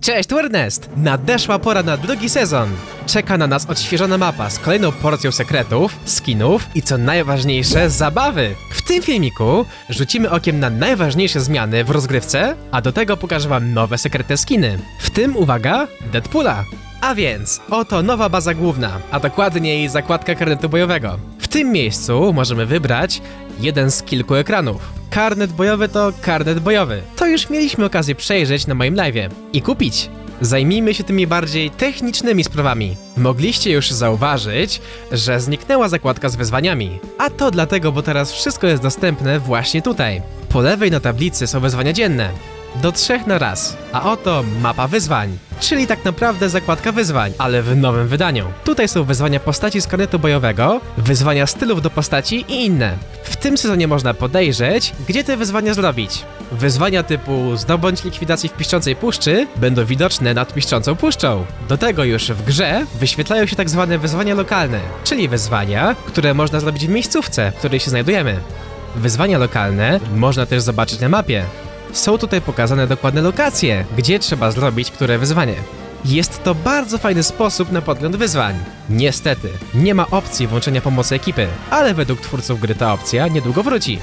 Cześć, tu Ernest! Nadeszła pora na drugi sezon. Czeka na nas odświeżona mapa z kolejną porcją sekretów, skinów i co najważniejsze, zabawy. W tym filmiku rzucimy okiem na najważniejsze zmiany w rozgrywce, a do tego pokażę wam nowe sekretne skiny. W tym, uwaga, Deadpoola. A więc, oto nowa baza główna, a dokładniej zakładka karnetu bojowego. W tym miejscu możemy wybrać jeden z kilku ekranów. Karnet bojowy to karnet bojowy. To już mieliśmy okazję przejrzeć na moim live'ie i kupić. Zajmijmy się tymi bardziej technicznymi sprawami. Mogliście już zauważyć, że zniknęła zakładka z wyzwaniami. A to dlatego, bo teraz wszystko jest dostępne właśnie tutaj. Po lewej na tablicy są wyzwania dzienne. Do 3 na raz. A oto mapa wyzwań, czyli tak naprawdę zakładka wyzwań, ale w nowym wydaniu. Tutaj są wyzwania postaci z karnetu bojowego, wyzwania stylów do postaci i inne. W tym sezonie można podejrzeć, gdzie te wyzwania zrobić. Wyzwania typu zdobądź likwidacji w Piszczącej Puszczy będą widoczne nad Piszczącą Puszczą. Do tego już w grze wyświetlają się tak zwane wyzwania lokalne, czyli wyzwania, które można zrobić w miejscówce, w której się znajdujemy. Wyzwania lokalne można też zobaczyć na mapie. Są tutaj pokazane dokładne lokacje, gdzie trzeba zrobić które wyzwanie. Jest to bardzo fajny sposób na podgląd wyzwań. Niestety, nie ma opcji włączenia pomocy ekipy, ale według twórców gry ta opcja niedługo wróci.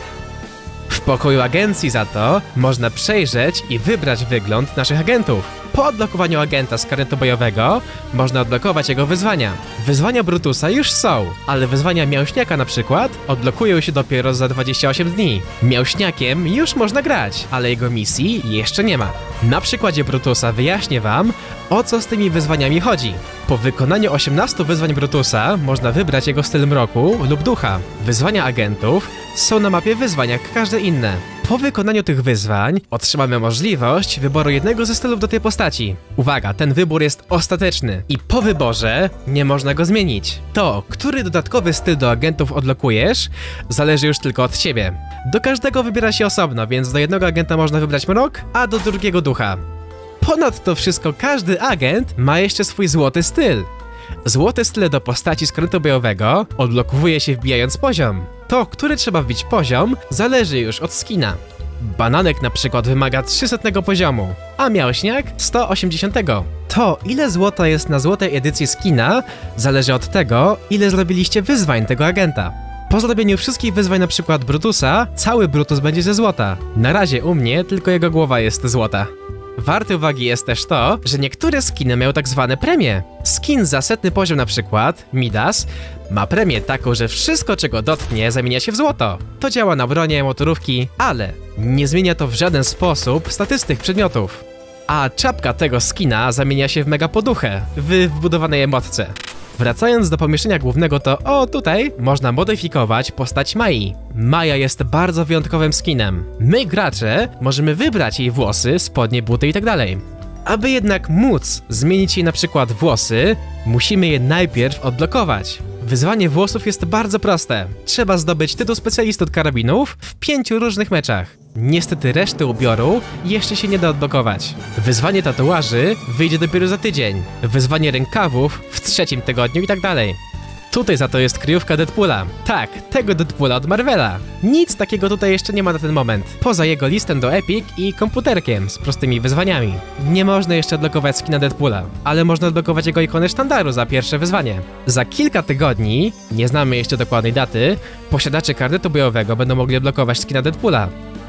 W pokoju agencji za to można przejrzeć i wybrać wygląd naszych agentów. Po odblokowaniu agenta z karnetu bojowego można odblokować jego wyzwania. Wyzwania Brutusa już są, ale wyzwania Mięśniaka na przykład odblokują się dopiero za 28 dni. Mięśniakiem już można grać, ale jego misji jeszcze nie ma. Na przykładzie Brutusa wyjaśnię wam, o co z tymi wyzwaniami chodzi. Po wykonaniu 18 wyzwań Brutusa można wybrać jego styl mroku lub ducha. Wyzwania agentów są na mapie wyzwań jak każde inne. Po wykonaniu tych wyzwań otrzymamy możliwość wyboru jednego ze stylów do tej postaci. Uwaga, ten wybór jest ostateczny i po wyborze nie można go zmienić. To, który dodatkowy styl do agentów odblokujesz, zależy już tylko od ciebie. Do każdego wybiera się osobno, więc do jednego agenta można wybrać mrok, a do drugiego ducha. Ponad to wszystko każdy agent ma jeszcze swój złoty styl. Złote style do postaci z karnetu bojowego odblokowuje się wbijając poziom. To, który trzeba wbić poziom, zależy już od skina. Bananek na przykład wymaga 300 poziomu, a Mięśniak 180. To, ile złota jest na złotej edycji skina, zależy od tego, ile zrobiliście wyzwań tego agenta. Po zrobieniu wszystkich wyzwań, na przykład Brutusa, cały Brutus będzie ze złota. Na razie u mnie tylko jego głowa jest złota. Warte uwagi jest też to, że niektóre skiny mają tak zwane premie. Skin za 100 poziom na przykład, Midas, ma premię taką, że wszystko czego dotknie zamienia się w złoto. To działa na bronie, motorówki, ale nie zmienia to w żaden sposób statystyk przedmiotów. A czapka tego skina zamienia się w mega poduchę w wbudowanej emotce. Wracając do pomieszczenia głównego, to tutaj można modyfikować postać Mai. Maja jest bardzo wyjątkowym skinem. My, gracze, możemy wybrać jej włosy, spodnie, buty itd. Aby jednak móc zmienić jej na przykład włosy, musimy je najpierw odblokować. Wyzwanie włosów jest bardzo proste. Trzeba zdobyć tytuł specjalisty od karabinów w 5 różnych meczach. Niestety reszty ubioru jeszcze się nie da odblokować. Wyzwanie tatuaży wyjdzie dopiero za tydzień. Wyzwanie rękawów w 3. tygodniu i tak dalej. Tutaj za to jest kryjówka Deadpoola. Tak, tego Deadpoola od Marvela. Nic takiego tutaj jeszcze nie ma na ten moment. Poza jego listem do Epic i komputerkiem z prostymi wyzwaniami. Nie można jeszcze odblokować skina Deadpoola, ale można odblokować jego ikonę sztandaru za pierwsze wyzwanie. Za kilka tygodni, nie znamy jeszcze dokładnej daty, posiadacze karnetu bojowego będą mogli odblokować skina Deadpoola.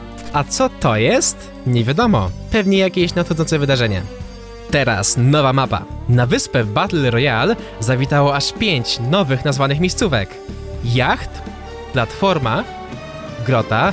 A co to jest? Nie wiadomo. Pewnie jakieś nadchodzące wydarzenie. Teraz nowa mapa. Na wyspę Battle Royale zawitało aż 5 nowych nazwanych miejscówek. Jacht, platforma, grota,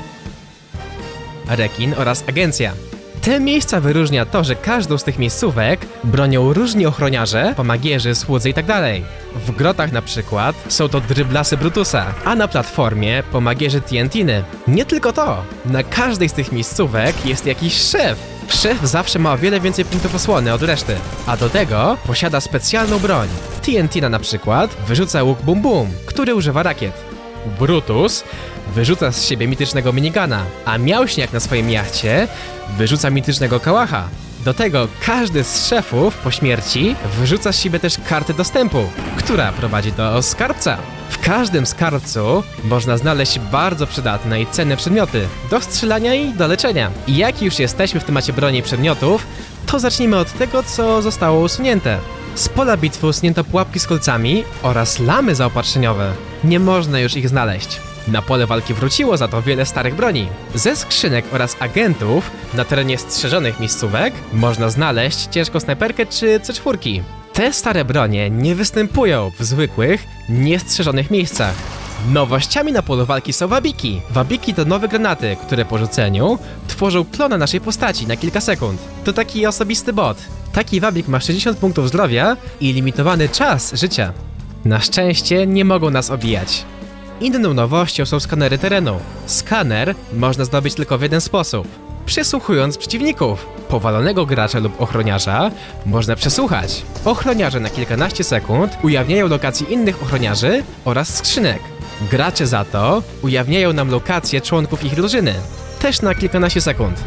rekin oraz agencja. Te miejsca wyróżnia to, że każdą z tych miejscówek bronią różni ochroniarze, pomagierzy, słudzy itd. W grotach na przykład są to dryblasy Brutusa, a na platformie pomagierzy TNT-ny. Nie tylko to, na każdej z tych miejscówek jest jakiś szef. Szef zawsze ma o wiele więcej punktów osłony od reszty, a do tego posiada specjalną broń. TNT na przykład wyrzuca łuk Bum Bum, który używa rakiet. Brutus wyrzuca z siebie mitycznego minigana, a Mięśniak na swoim jachcie wyrzuca mitycznego kałacha. Do tego każdy z szefów po śmierci wyrzuca z siebie też kartę dostępu, która prowadzi do skarbca. W każdym skarbcu można znaleźć bardzo przydatne i cenne przedmioty do strzelania i do leczenia. I jak już jesteśmy w temacie broni i przedmiotów, To zacznijmy od tego, co zostało usunięte. Z pola bitwy usunięto pułapki z kolcami oraz lamy zaopatrzeniowe. Nie można już ich znaleźć. Na pole walki wróciło za to wiele starych broni. Ze skrzynek oraz agentów na terenie strzeżonych miejscówek można znaleźć ciężką snajperkę czy C4. Te stare bronie nie występują w zwykłych, niestrzeżonych miejscach. Nowościami na polu walki są wabiki. Wabiki to nowe granaty, które po rzuceniu tworzą klona naszej postaci na kilka sekund. To taki osobisty bot. Taki wabik ma 60 punktów zdrowia i limitowany czas życia. Na szczęście nie mogą nas obijać. Inną nowością są skanery terenu. Skaner można zdobyć tylko w jeden sposób. Przesłuchując przeciwników. Powalonego gracza lub ochroniarza można przesłuchać. Ochroniarze na kilkanaście sekund ujawniają lokacje innych ochroniarzy oraz skrzynek. Gracze za to ujawniają nam lokacje członków ich drużyny. Też na kilkanaście sekund.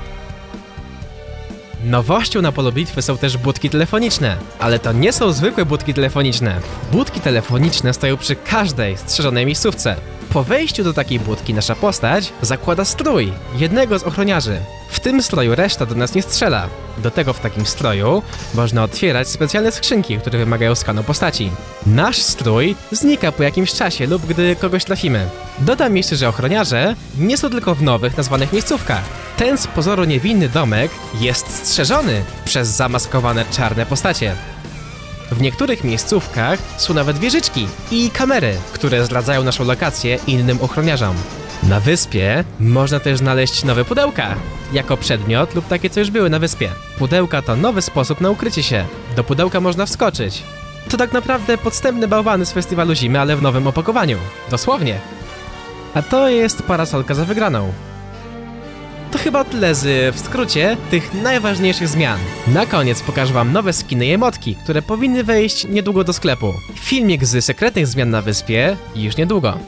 Nowością na polu bitwy są też budki telefoniczne, ale to nie są zwykłe budki telefoniczne. Budki telefoniczne stoją przy każdej strzeżonej miejscówce. Po wejściu do takiej budki nasza postać zakłada strój jednego z ochroniarzy. W tym stroju reszta do nas nie strzela. Do tego w takim stroju można otwierać specjalne skrzynki, które wymagają skanu postaci. Nasz strój znika po jakimś czasie lub gdy kogoś trafimy. Dodam jeszcze, że ochroniarze nie są tylko w nowych, nazwanych miejscówkach. Ten z pozoru niewinny domek jest strzeżony przez zamaskowane czarne postacie. W niektórych miejscówkach są nawet wieżyczki i kamery, które zdradzają naszą lokację innym ochroniarzom. Na wyspie można też znaleźć nowe pudełka, jako przedmiot lub takie, co już były na wyspie. Pudełka to nowy sposób na ukrycie się. Do pudełka można wskoczyć. To tak naprawdę podstępne bałwany z festiwalu zimy, ale w nowym opakowaniu. Dosłownie. A to jest parasolka za wygraną. To chyba tyle w skrócie tych najważniejszych zmian. Na koniec pokażę wam nowe skiny i emotki, które powinny wejść niedługo do sklepu. Filmik z sekretnych zmian na wyspie już niedługo.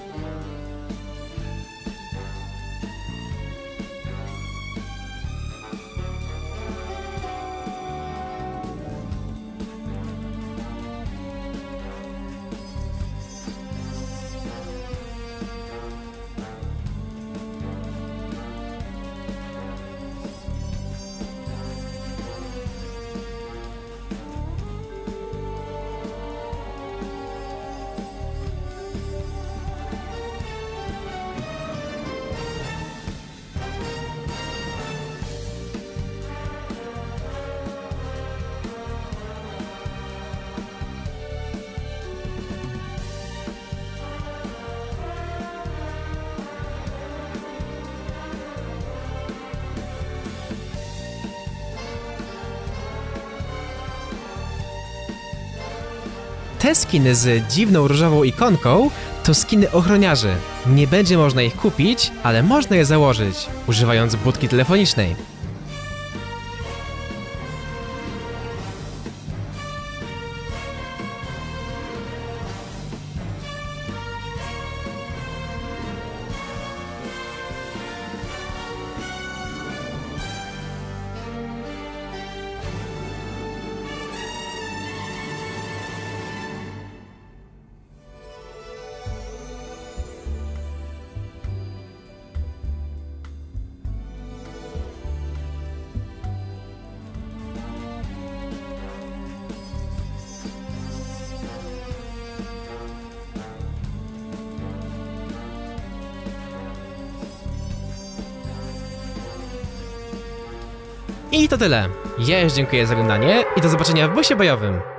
Te skiny z dziwną różową ikonką to skiny ochroniarzy. Nie będzie można ich kupić, ale można je założyć, używając budki telefonicznej. I to tyle. Ja już dziękuję za oglądanie i do zobaczenia w busie bojowym.